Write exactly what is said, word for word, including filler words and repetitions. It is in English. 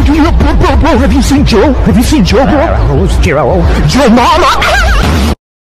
Bro, bro, bro, have you seen Joe? Have you seen Joe, bro? Who's Joe? Your mama!